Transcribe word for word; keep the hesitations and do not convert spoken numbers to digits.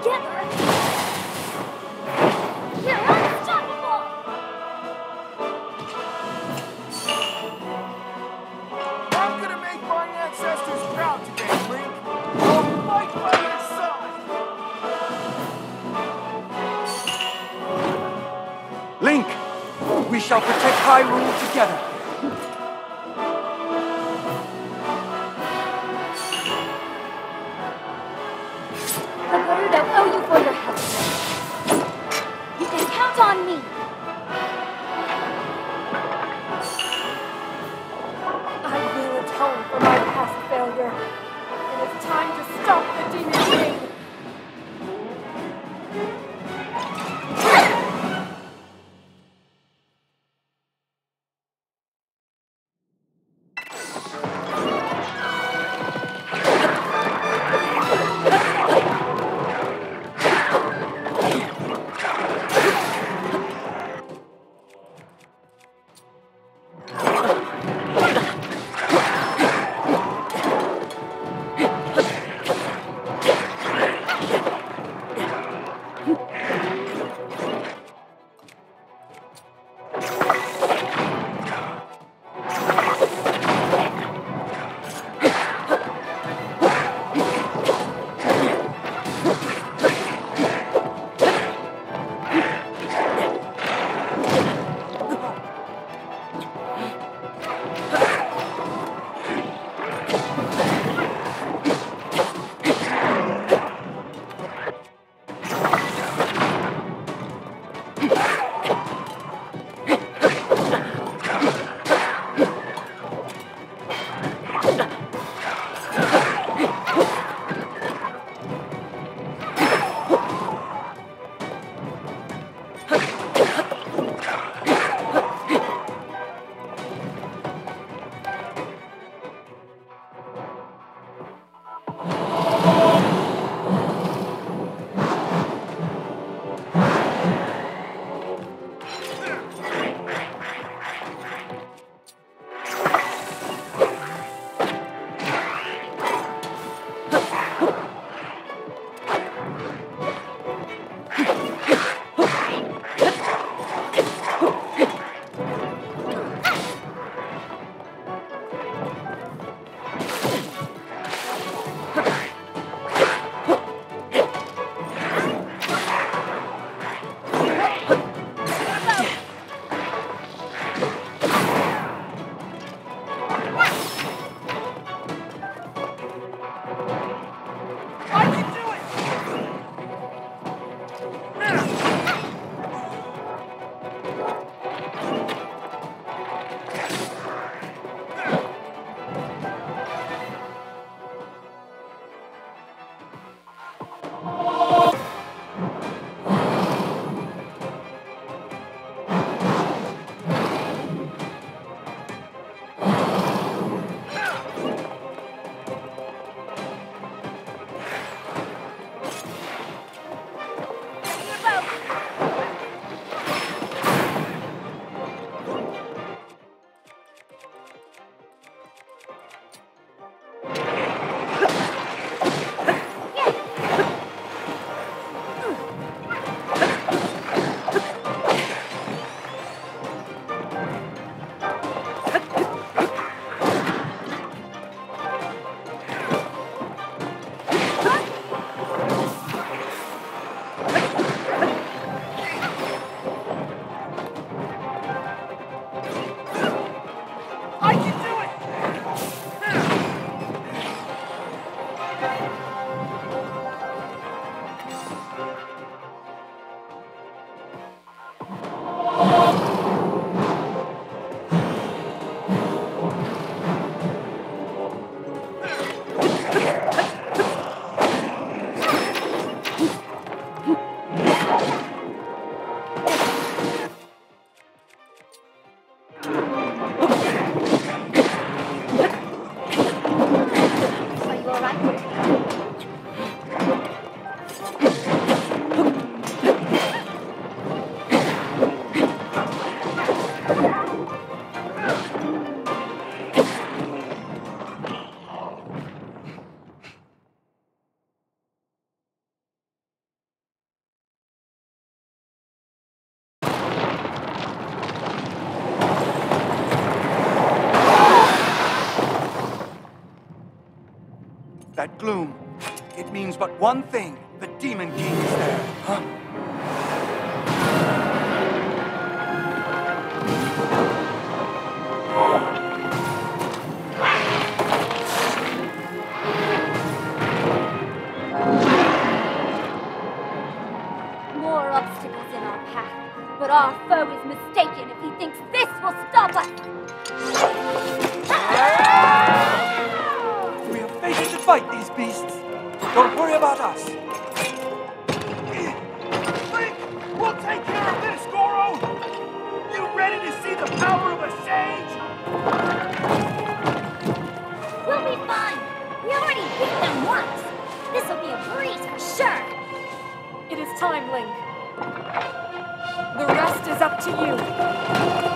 together. We're unstoppable! I'm gonna make my ancestors proud today, Link. I'll fight by your side. Link, we shall protect Hyrule together. I owe you for your help. You can count on me. I will atone for my past failure. It is time to stop the Demon King. that gloom? It means but one thing. The Demon King is there, huh? More obstacles in our path, but our foe is mistaken if he thinks this will stop us! We are fated to fight these beasts. Don't worry about us. Link, we'll take care of this, Goro! You ready to see the power of a sage? We'll be fine! We already beat them once! This'll be a breeze for sure! It is time, Link. The rest is up to you.